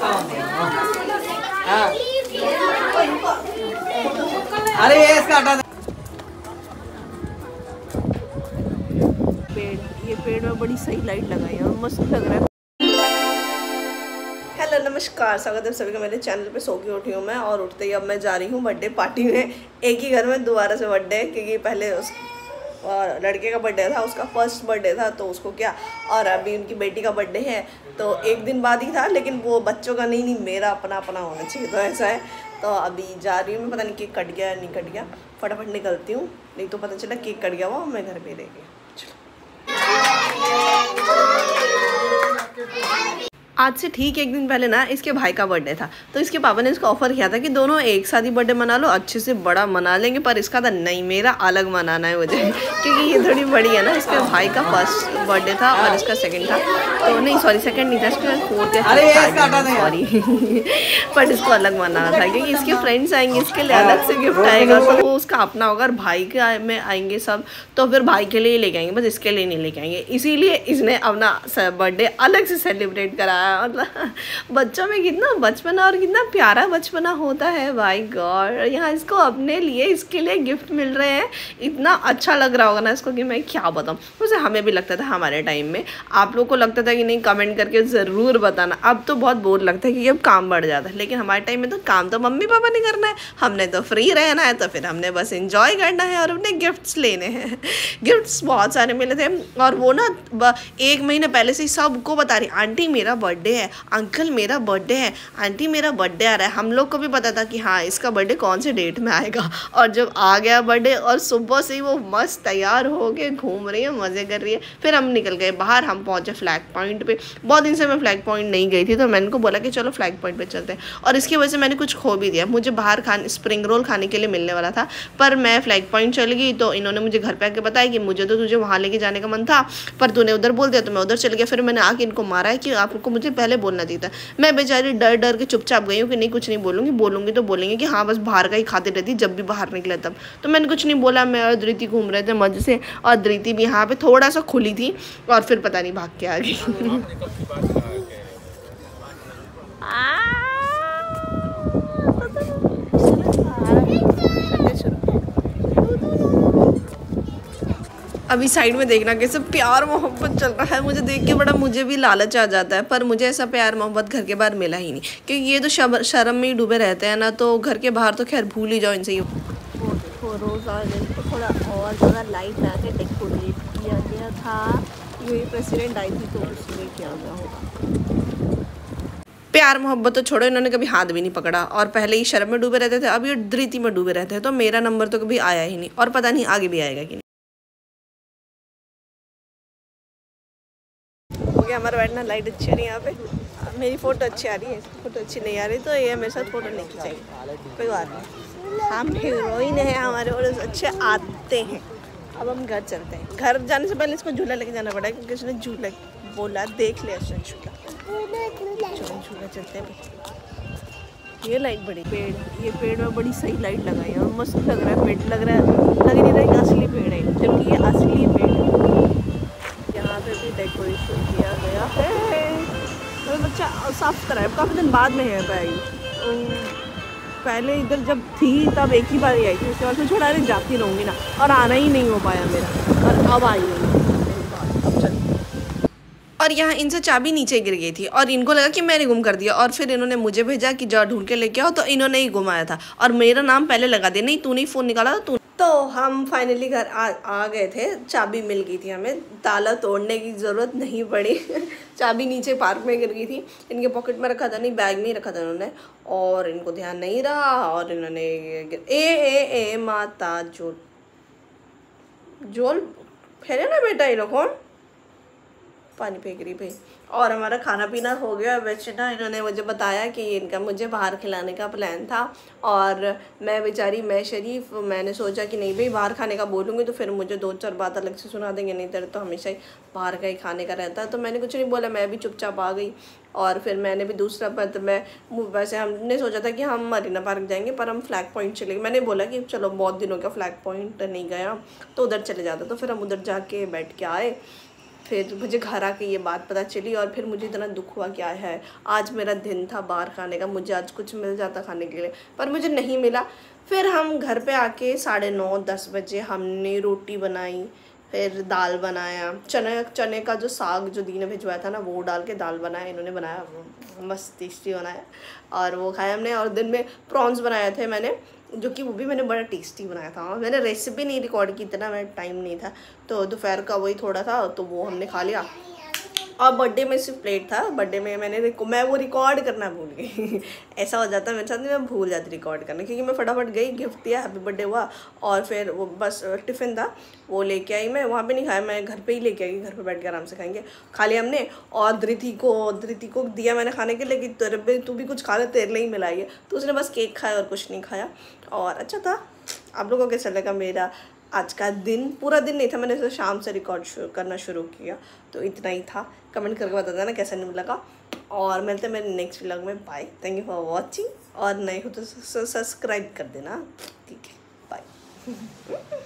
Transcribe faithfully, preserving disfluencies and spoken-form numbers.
अरे ये इसका हटा दे। पेड़, ये पेड़ में बड़ी सही लाइट लगाई है और मस्त लग रहा है। हेलो नमस्कार, स्वागत है सभी का मेरे चैनल पे। सो के उठी हूँ मैं और उठते ही अब मैं जा रही हूँ बर्थडे पार्टी में। एक ही घर में दोबारा से बर्थडे, क्योंकि पहले उस और लड़के का बर्थडे था, उसका फर्स्ट बर्थडे था तो उसको क्या, और अभी उनकी बेटी का बर्थडे है तो एक दिन बाद ही था, लेकिन वो बच्चों का नहीं नहीं मेरा अपना अपना होना चाहिए, तो ऐसा है। तो अभी जा रही हूँ मैं, पता नहीं केक कट गया या नहीं कट गया, फटाफट निकलती हूँ, नहीं तो पता चला केक कट गया वो मैं घर पे रह गई। आज से ठीक एक दिन पहले ना इसके भाई का बर्थडे था, तो इसके पापा ने इसको ऑफर किया था कि दोनों एक साथ ही बर्थडे मना लो, अच्छे से बड़ा मना लेंगे, पर इसका था नहीं, मेरा अलग मनाना है मुझे, क्योंकि ये थोड़ी बड़ी है ना। इसके भाई का फर्स्ट बर्थडे था और इसका सेकंड था, तो नहीं सॉरी सेकंड नहीं था, इसका फोर्थ या सॉरी बट इसको अलग मनाना था, क्योंकि इसके फ्रेंड्स आएंगे, इसके लिए अलग से गिफ्ट आएगा, तो वो उसका अपना होगा। और भाई के में आएंगे सब, तो फिर भाई के लिए लेके आएंगे, बस इसके लिए नहीं लेके आएंगे, इसीलिए इसने अपना बर्थडे अलग से सेलिब्रेट कराया। मतलब बच्चों में कितना बचपना और कितना प्यारा बचपना होता है, भाई गॉड। यहाँ इसको अपने लिए इसके लिए गिफ्ट मिल रहे हैं, इतना अच्छा लग रहा होगा ना इसको कि मैं क्या बताऊँ। वैसे हमें भी लगता था हमारे टाइम में, आप लोग को लगता था कि नहीं, कमेंट करके ज़रूर बताना। अब तो बहुत बोर लगता है कि अब काम बढ़ जाता है, लेकिन हमारे टाइम में तो काम तो मम्मी पापा ने करना है, हमने तो फ्री रहना है, तो फिर हमने बस इंजॉय करना है और अपने गिफ्ट्स लेने हैं। गिफ्ट्स बहुत सारे मिले थे, और वो ना एक महीने पहले से ही सबको बता रही, आंटी मेरा बर्थडे है, अंकल मेरा बर्थडे है, आंटी मेरा बर्थडे आ रहा है। हम लोग को भी पता था कि हाँ इसका बर्थडे कौन से डेट में आएगा, और जब आ गया बर्थडे और सुबह से ही वो मस्त तैयार हो के घूम रही है, मज़े कर रही है। फिर हम निकल गए बाहर, हम पहुंचे फ्लैग पॉइंट पे। बहुत दिन से मैं फ्लैग पॉइंट नहीं गई थी, तो मैंने को बोला कि चलो फ्लैग पॉइंट पे चलते हैं, और इसकी वजह से मैंने कुछ खो भी दिया। मुझे बाहर खाने स्प्रिंग रोल खाने के लिए मिलने वाला था, पर मैं फ्लैग पॉइंट चल गई, तो इन्होंने मुझे घर पे आके बताया कि मुझे तो तुझे वहाँ लेके जाने का मन था, पर तूने उधर बोल दिया, तो मैं उधर चल गया। फिर मैंने आके इनको मारा है कि आपको मुझे पहले बोलना चाहिए था। मैं बेचारी डर डर के चुपचाप गई हूँ कि नहीं कुछ नहीं बोलूँगी, बोलूँगी तो बोलेंगे कि हाँ बस बाहर का ही खाती रहती जब भी बाहर निकले तब। तो मैंने कुछ नहीं बोला, मैं और धृति घूम रहे थे मज़े से, और धृति भी यहाँ पे थोड़ा सा खुली थी, और फिर पता नहीं भाग के आ गई। अभी साइड में देखना कैसे प्यार मोहब्बत चल रहा है, मुझे देख के बड़ा मुझे भी लालच आ जाता है, पर मुझे ऐसा प्यार मोहब्बत घर के बाहर मिला ही नहीं, क्योंकि ये तो शर्म में ही डूबे रहते हैं ना, तो घर के बाहर तो खैर भूल ही जाओ इनसे। ये रोज़ और इनको थोड़ा और ज़्यादा लाइट ला के डेकोरेट किया गया था, ये प्रेसिडेंट आई थी तो उसमें किया गया होगा। प्यार मोहब्बत तो छोड़ो, इन्होंने कभी हाथ भी नहीं पकड़ा, और पहले ही शर्म में डूबे रहते थे, अब ये धृति में डूबे रहते हैं, तो मेरा नंबर तो कभी आया ही नहीं, और पता नहीं आगे भी आएगा कि नहीं। हो गया हमारा बैठना, लाइट अच्छी आ रही है यहाँ पे, मेरी फ़ोटो अच्छी आ रही है, फोटो अच्छी नहीं आ रही तो ये मेरे साथ फ़ोटो नहीं खिंचाएगी, कोई बात नहीं, हम हीरोइन हैं, हमारे और अच्छे आते हैं। अब हम घर चलते हैं, घर जाने से पहले इसको झूला लेके जाना पड़ा है, क्योंकि उसने झूला बोला, देख लिया उसने झूला, चलो झूला चलते हैं। ये लाइट बड़ी पेड़, ये पेड़ में बड़ी सही लाइट लगाई है और मस्त लग रहा है, पेड़ लग रहा है, लग नहीं रहा है असली पेड़ है, जबकि ये असली पेड़ है। यहाँ पे भी डेकोरेशन किया गया है, तो बच्चा साफ करा है, काफ़ी दिन बाद में है भाई, पहले इधर जब थी तब एक ही बार ही आई थी, उसके बाद फिर छोड़ा नहीं जाती रहूँगी ना, और आना ही नहीं हो पाया मेरा, और अब आई हूँ। और यहाँ इनसे चाबी नीचे गिर गई थी, और इनको लगा कि मैंने गुम कर दिया, और फिर इन्होंने मुझे भेजा कि जाओ ढूंढ के लेके आओ, तो इन्होंने ही घुमाया था, और मेरा नाम पहले लगा दिया, नहीं तूने फ़ोन निकाला था तू। तो हम फाइनली घर आ आ गए थे, चाबी मिल गई थी हमें, ताला तोड़ने की ज़रूरत नहीं पड़ी। चाबी नीचे पार्क में गिर गई थी, इनके पॉकेट में रखा था, नहीं बैग में ही रखा था इन्होंने, और इनको ध्यान नहीं रहा, और इन्होंने ए ए ए माता जोल जोल फेरे ना बेटा, ये लोग कौन पानी फेंक रही भाई। और हमारा खाना पीना हो गया। वैसे ना इन्होंने मुझे बताया कि इनका मुझे बाहर खिलाने का प्लान था, और मैं बेचारी मैं शरीफ मैंने सोचा कि नहीं भाई बाहर खाने का बोलूँगी तो फिर मुझे दो चार बात अलग से सुना देंगे, नहीं तेरे तो हमेशा ही बाहर का ही खाने का रहता है। तो मैंने कुछ नहीं बोला, मैं भी चुपचाप आ गई। और फिर मैंने भी दूसरा पद मैं वैसे हमने सोचा था कि हम मरीना पार्क जाएंगे, पर हम फ्लैग पॉइंट चले गए। मैंने बोला कि चलो बहुत दिनों का फ्लैग पॉइंट नहीं गया तो उधर चले जाता, तो फिर हम उधर जाके बैठ के आए। फिर मुझे घर आके ये बात पता चली और फिर मुझे इतना दुख हुआ क्या है। आज मेरा दिन था बाहर खाने का, मुझे आज कुछ मिल जाता खाने के लिए, पर मुझे नहीं मिला। फिर हम घर पे आके साढ़े नौ दस बजे हमने रोटी बनाई, फिर दाल बनाया, चने चने का जो साग जो दी ने भिजवाया था ना वो डाल के दाल बनाया, इन्होंने बनाया, मस्त टेस्टी बनाया और वो खाया हमने। और दिन में प्रॉन्स बनाए थे मैंने, जो कि वो भी मैंने बड़ा टेस्टी बनाया था। मैंने रेसिपी नहीं रिकॉर्ड की, इतना मेरा टाइम नहीं था, तो दोपहर का वही थोड़ा था तो वो हमने खा लिया। और बर्थडे में सिर्फ प्लेट था, बर्थडे में मैंने मैं वो रिकॉर्ड करना भूल गई ऐसा हो जाता है मेरे साथ, मैं भूल जाती रिकॉर्ड करना, क्योंकि मैं फटाफट गई, गिफ्ट दिया, हैप्पी बर्थडे हुआ और फिर वो बस टिफ़िन था वो लेके आई। मैं वहाँ पे नहीं खाया, मैं घर पे ही लेके आई, घर पे बैठ के आराम से खाएंगे। खा लिया हमने और धृति को धृति को दिया मैंने खाने के लिए कि तेरे तू भी कुछ खा ले, तेरे लिए ही मिलाई है, तो उसने बस केक खाया और कुछ नहीं खाया। और अच्छा था। आप लोगों को कैसा लगा मेरा आज का दिन? पूरा दिन नहीं था, मैंने इसे शाम से रिकॉर्ड शुरू करना शुरू किया, तो इतना ही था। कमेंट करके बता देना कैसा नहीं लगा और मिलते हैं मेरे नेक्स्ट व्लॉग में। Bye, thank you for watching और नए हो तो सब्सक्राइब कर देना, ठीक है, बाय।